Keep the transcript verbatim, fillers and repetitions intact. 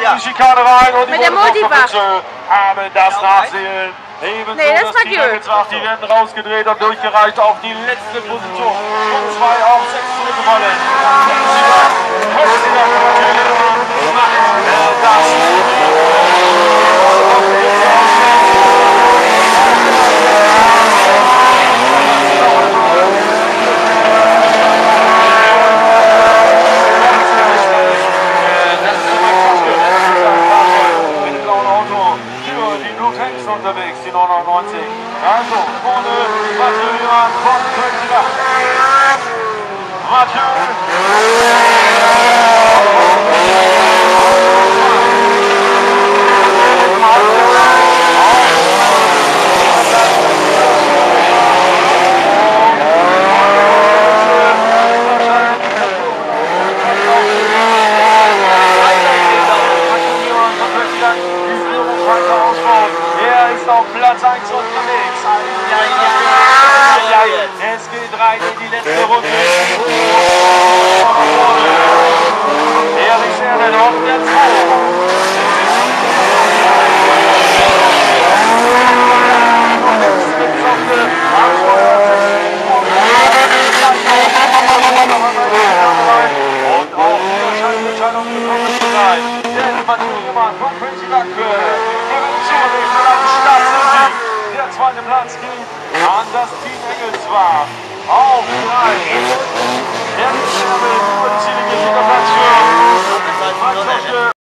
in die Schikane rein und die Mit der Multibach haben das Nachsehen. Ebenso nee, das das war Team gut. Engelsbach, die werden rausgedreht und durchgereicht auf die letzte Position. Von zwei auf sechs zurückgefallen. Köstiger macht das. Unterwegs, die neunundneunzig. Also, vorne Mathieu Johann von Köstiger. Mathieu. Auf Platz eins unterwegs. Es geht rein in die letzte Runde. Ehrlich sehr der auf der zwei. Und auch hier scheint die Entscheidung gekommen zu sein. Denn Mathieu Riemann von Crazy Duck der zweite Platz geht an das Team Engelsbach. Auf drei. Der Serbe nur ziemlich Platz für